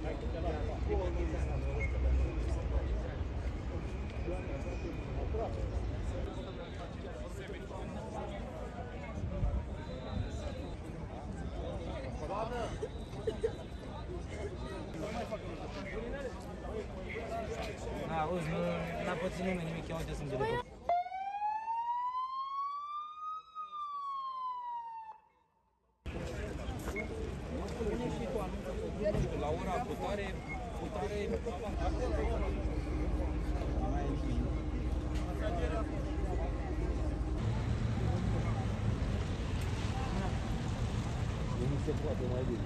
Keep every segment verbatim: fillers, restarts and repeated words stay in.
Auzi, nu n-a pățit nimeni nimic, ia uite sângele. La ora putare, putare... Nu se poate mai bine.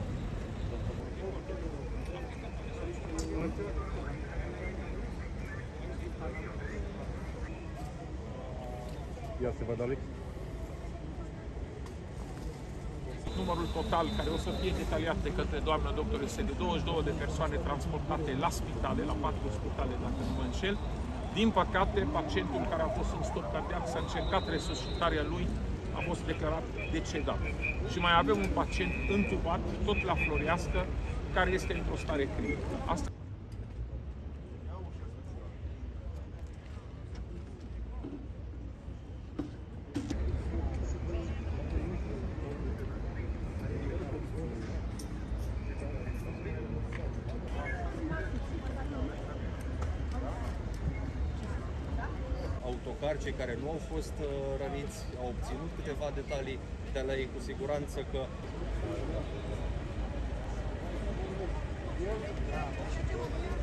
Ia să văd, Alex. Numărul total care o să fie detaliat de către doamna doctor este de douăzeci și două de persoane transportate la spitale, la patru spitale, dacă nu mă înșel. Din păcate, pacientul care a fost în stop cardiac, s-a încercat resuscitarea lui, a fost declarat decedat. Și mai avem un pacient întubat, tot la Floreasca, care este într-o stare critică. Asta autocar, cei care nu au fost uh, răniți, au obținut câteva detalii de la ei, cu siguranță că